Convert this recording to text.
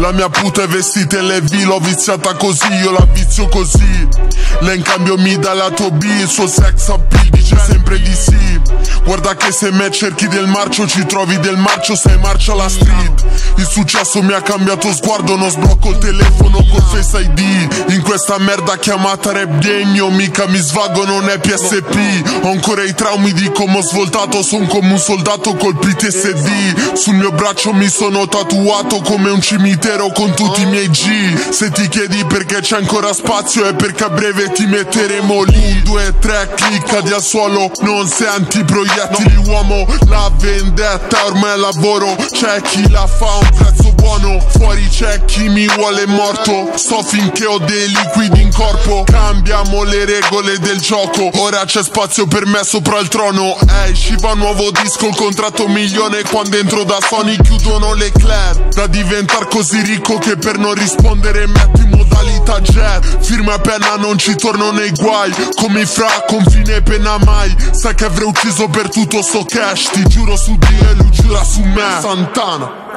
La mia puta è vestita in Levi, l'ho viziata così, io la vizio così. Lei in cambio mi dà la tua B, il suo sex appeal dice sempre di sì. Guarda che se me cerchi del marcio ci trovi del marcio, sei marcia la street. Il successo mi ha cambiato sguardo, non sblocco il telefono col Face ID. In questa merda chiamata rap degno, mica mi svago, non è PSP. Ho ancora i traumi di come ho svoltato, son come un soldato col PTSD. Sul mio braccio mi sono tatuato come un cimitero con tutti i miei G. Se ti chiedi perché c'è ancora spazio è perché a breve ti metteremo lì. 1, 2, 3, cliccati al suolo, non senti proiettili uomo. La vendetta ormai è lavoro, c'è chi la fa a un prezzo buono. Fuori c'è chi mi vuole morto, sto finché ho dei liquidi in corpo. Cambiamo le regole del gioco, ora c'è spazio per me sopra il trono. Ehi, Shiva nuovo disco, il contratto 1 milione. Quando entro da Sony chiudono le Claire. Da diventar così ricco che per non rispondere metto in modalità jet. Firma e penna non ci torno nei guai, come i fra confine pena mai. Sai che avrei ucciso per tutto sto cash, ti giuro su Dio e lui giura su me. Santana.